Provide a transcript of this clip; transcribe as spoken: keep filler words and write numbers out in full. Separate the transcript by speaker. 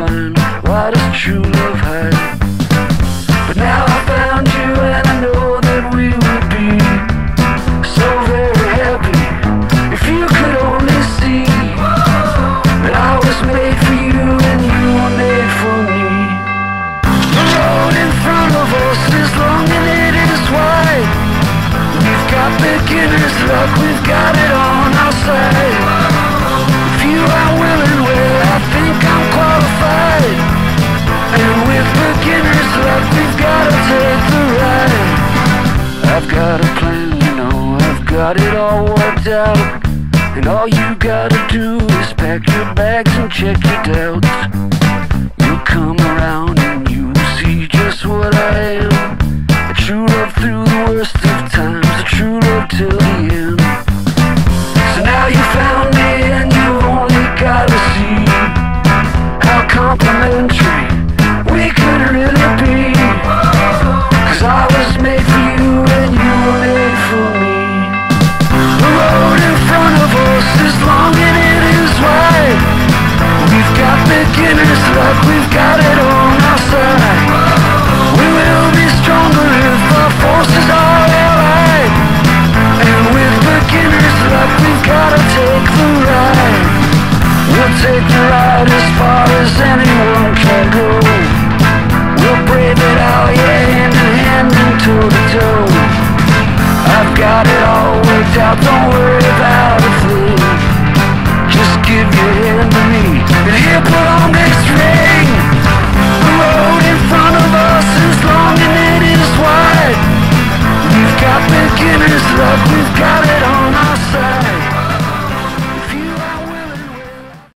Speaker 1: find? Why does true love hide? But now I found you, and I know that we would be so very happy if you could only see that I was made for you and you were made for me. The road in front of us is long and it is wide. We've got beginner's luck, we've got it on our side. If you are willing, well, I think I'm qualified. And with beginner's luck, we've gotta take the ride. I've got a plan, you know, I've got it all worked out. And all you gotta do is pack your bags and check your doubts. You'll come around and you'll see just what I am. A true love through the worst of times, a true love till the end. So now you found me and you've only gotta see how complimentary we could really be. Cause I was made for you and you were made for me. The road in front of us is long and it is wide. We've got beginner's luck, we've got it on our side. We will be stronger if our forces are allied. And with beginner's luck, we've gotta take the ride. We'll take the ride as far as anyone can go. We'll brave it out, yeah, hand in hand and toe to toe.